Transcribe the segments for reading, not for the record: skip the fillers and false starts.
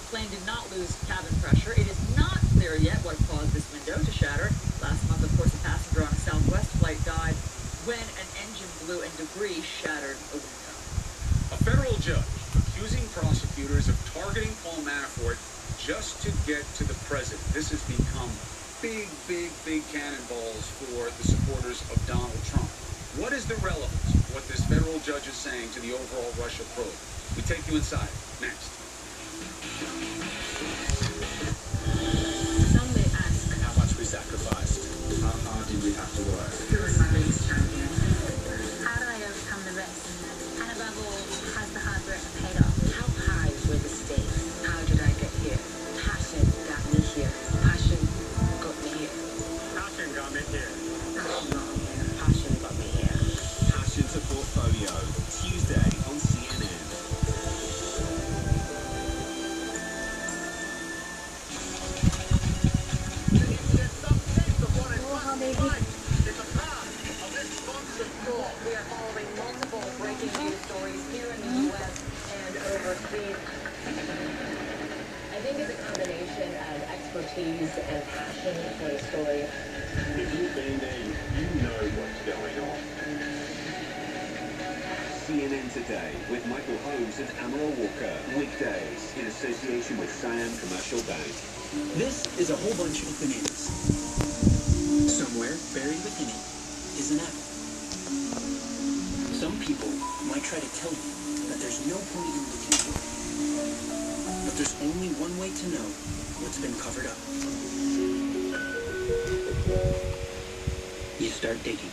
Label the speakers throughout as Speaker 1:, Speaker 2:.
Speaker 1: plane did not lose cabin pressure. It is not clear yet what caused this window to shatter. Last month, of course, a passenger on a Southwest flight died when an engine blew and debris shattered a window.
Speaker 2: A federal judge accusing prosecutors of targeting Paul Manafort just to get to the president. This has become big cannonballs for the supporters of Donald Trump. What is the relevance of what this federal judge is saying to the overall Russia probe? We take you inside next.
Speaker 3: Some may ask
Speaker 2: how much we sacrificed. How hard did we have to work?
Speaker 3: who was my biggest champion? How did I overcome the risk? And above all, has the hard work paid off?
Speaker 4: How high were the stakes? How did I get here? Passion got me here. Passion got me here.
Speaker 2: Passion got me here.
Speaker 4: Passion got me here. Passion got me here.
Speaker 5: Passion to Portfolio, Tuesday on CNN.
Speaker 4: We are following multiple breaking news stories here in the U.S. and overseas. I think it's a combination of expertise and passion for the story.
Speaker 5: If you've been there, you know what's going on. CNN Today with Michael Holmes and Amara Walker. Weekdays in association with Siam Commercial Bank.
Speaker 6: This is a whole bunch of bananas. Somewhere buried within it is an apple. Some people might try to tell you that there's no point in looking for it. But there's only one way to know what's been covered up. You start digging.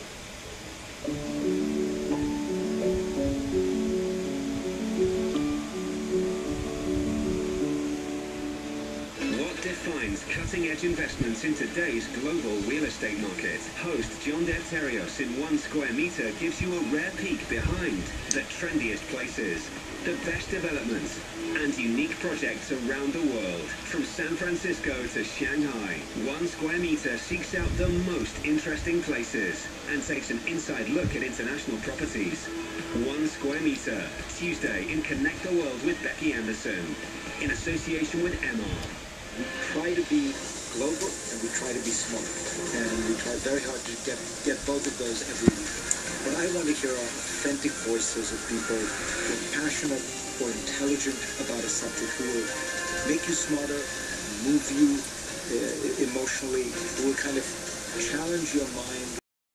Speaker 5: What defines cutting-edge investments in today's global real estate market? Host John Defterios in 1 Square Meter gives you a rare peek behind the trendiest places, the best developments, and unique projects around the world. From San Francisco to Shanghai, 1 Square Meter seeks out the most interesting places and takes an inside look at international properties. 1 Square Meter, Tuesday in Connect the World with Becky Anderson, in association with MR.
Speaker 7: We try to be global and we try to be smart. And we try very hard to get both of those every week. What I want to hear are authentic voices of people who are passionate or intelligent about a subject, who will make you smarter, move you emotionally, who will kind of challenge your mind.